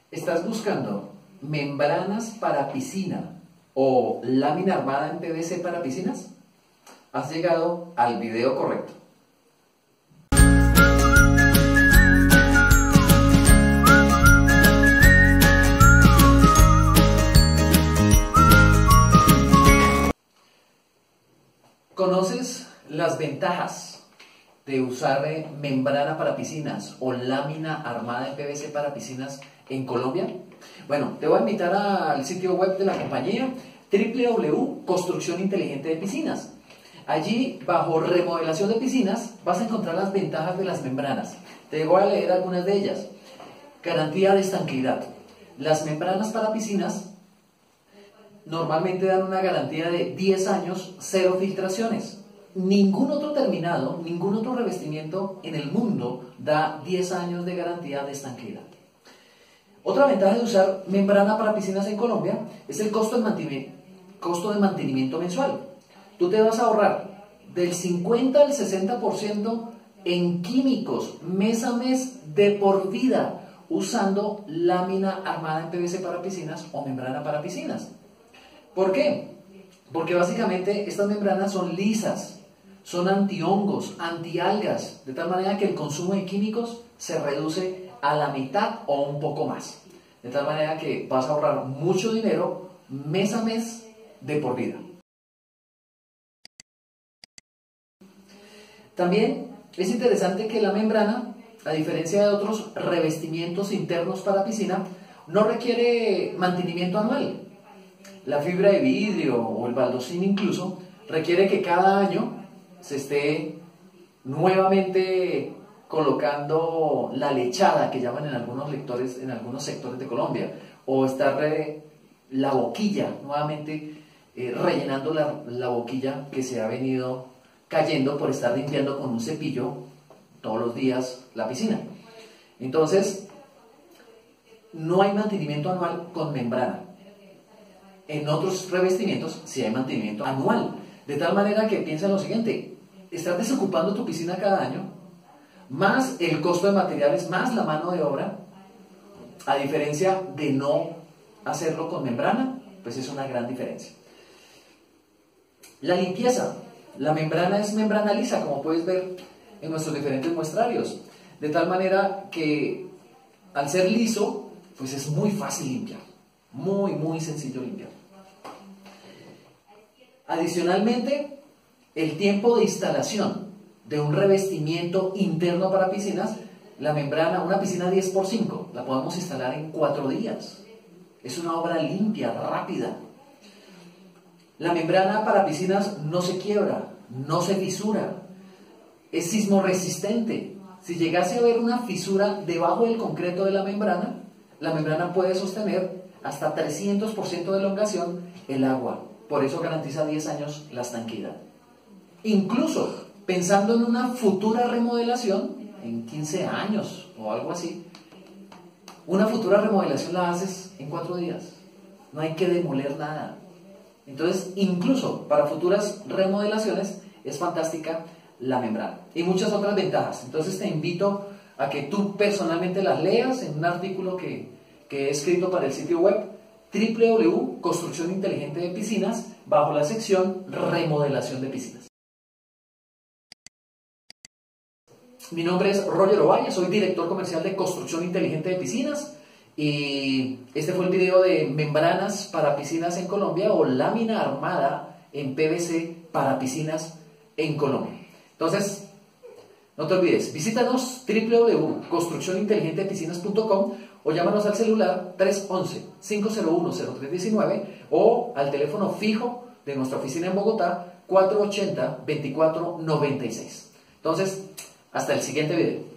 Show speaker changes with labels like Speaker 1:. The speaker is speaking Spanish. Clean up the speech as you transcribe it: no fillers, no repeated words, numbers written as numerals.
Speaker 1: ¿Estás buscando membranas para piscina o lámina armada en PVC para piscinas? Has llegado al video correcto. ¿Conoces las ventajas de usar membrana para piscinas o lámina armada en PVC para piscinas en Colombia? Bueno, te voy a invitar al sitio web de la compañía www.construcción inteligente de piscinas. Allí, bajo remodelación de piscinas, vas a encontrar las ventajas de las membranas. Te voy a leer algunas de ellas. Garantía de estanqueidad. Las membranas para piscinas normalmente dan una garantía de 10 años, 0 filtraciones. Ningún otro terminado, ningún otro revestimiento en el mundo da 10 años de garantía de estanqueidad. Otra ventaja de usar membrana para piscinas en Colombia es el costo de mantenimiento mensual. Tú te vas a ahorrar del 50 al 60% en químicos mes a mes de por vida usando lámina armada en PVC para piscinas o membrana para piscinas. ¿Por qué? Porque básicamente estas membranas son lisas, son antihongos, antialgas, de tal manera que el consumo de químicos se reduce a la mitad o un poco más. De tal manera que vas a ahorrar mucho dinero mes a mes de por vida. También es interesante que la membrana, a diferencia de otros revestimientos internos para piscina, no requiere mantenimiento anual. La fibra de vidrio o el baldosín incluso requiere que cada año se esté nuevamente colocando la lechada que llaman en algunos sectores de Colombia, o estar la boquilla nuevamente rellenando la boquilla que se ha venido cayendo por estar limpiando con un cepillo todos los días la piscina. Entonces, no hay mantenimiento anual con membrana. En otros revestimientos sí hay mantenimiento anual, de tal manera que piensa en lo siguiente: estás desocupando tu piscina cada año, más el costo de materiales, más la mano de obra, a diferencia de no hacerlo con membrana, pues es una gran diferencia. La limpieza. La membrana es membrana lisa, como puedes ver en nuestros diferentes muestrarios, de tal manera que al ser liso, pues es muy fácil limpiar, muy sencillo limpiar. Adicionalmente, el tiempo de instalación de un revestimiento interno para piscinas, la membrana, una piscina 10×5, la podemos instalar en 4 días. Es una obra limpia, rápida. La membrana para piscinas no se quiebra, no se fisura, es sismorresistente. Si llegase a haber una fisura debajo del concreto de la membrana puede sostener hasta 300% de elongación el agua. Por eso garantiza 10 años la estanqueidad. Incluso pensando en una futura remodelación, en 15 años o algo así, una futura remodelación la haces en 4 días. No hay que demoler nada. Entonces, incluso para futuras remodelaciones es fantástica la membrana. Y muchas otras ventajas. Entonces te invito a que tú personalmente las leas en un artículo que he escrito para el sitio web www.construcción inteligente de piscinas, bajo la sección remodelación de piscinas. Mi nombre es Roger Ovalle, soy director comercial de Construcción Inteligente de Piscinas, y este fue el video de membranas para piscinas en Colombia o lámina armada en PVC para piscinas en Colombia. Entonces, no te olvides, visítanos www.construccioninteligentedepiscinas.com o llámanos al celular 311-501-0319 o al teléfono fijo de nuestra oficina en Bogotá 480-2496. Entonces, hasta el siguiente video.